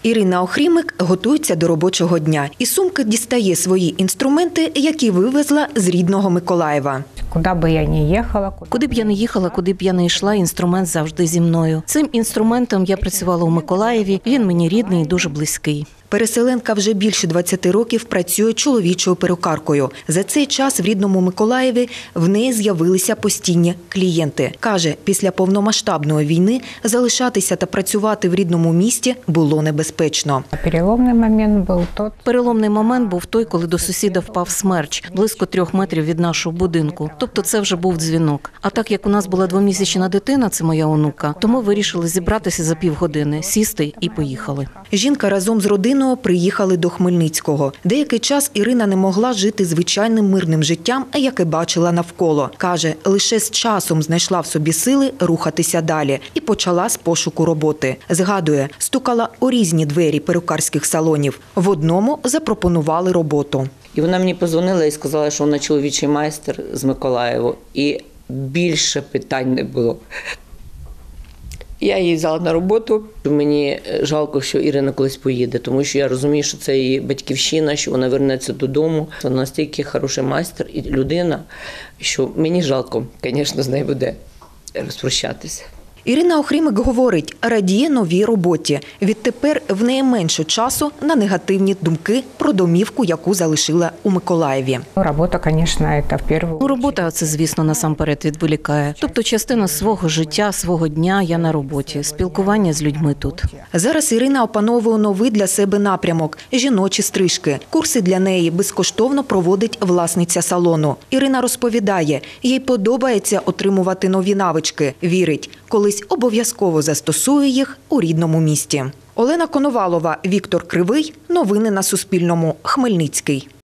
Ірина Охрімик готується до робочого дня. Із сумки дістає свої інструменти, які вивезла з рідного Миколаєва. Куди б я не їхала, Куди б я не їхала, куди б я не йшла, інструмент завжди зі мною. Цим інструментом я працювала у Миколаєві, він мені рідний і дуже близький. Переселенка вже більше 20 років працює чоловічою перукаркою. За цей час в рідному Миколаєві в неї з'явилися постійні клієнти. Каже, після повномасштабної війни залишатися та працювати в рідному місті було небезпечно. Переломний момент був той, коли до сусіда впав смерч, близько 3 метрів від нашого будинку. Тобто це вже був дзвінок. А так як у нас була 2-місячна дитина, це моя онука, то ми вирішили зібратися за півгодини, сісти і поїхали. Жінка разом з родиною приїхали до Хмельницького. Деякий час Ірина не могла жити звичайним мирним життям, яке бачила навколо. Каже, лише з часом знайшла в собі сили рухатися далі і почала з пошуку роботи. Згадує, стукала у різні двері перукарських салонів. В одному запропонували роботу. І вона мені подзвонила і сказала, що вона чоловічий майстер з Миколаєва. І більше питань не було. Я її взяла на роботу. Мені жалко, що Ірина колись поїде, тому що я розумію, що це її батьківщина, що вона вернеться додому. Вона настільки хороший майстер і людина, що мені жалко, звісно, з нею буде розпрощатися. Ірина Охрімик говорить, радіє новій роботі. Відтепер в неї менше часу на негативні думки про домівку, яку залишила у Миколаєві. Робота – це, звісно, насамперед відволікає. Тобто частина свого життя, свого дня я на роботі, спілкування з людьми тут. Зараз Ірина опановує новий для себе напрямок – жіночі стрижки. Курси для неї безкоштовно проводить власниця салону. Ірина розповідає, їй подобається отримувати нові навички. Вірить, колись обов'язково застосує їх у рідному місті. Олена Коновалова, Віктор Кривий. Новини на Суспільному. Хмельницький.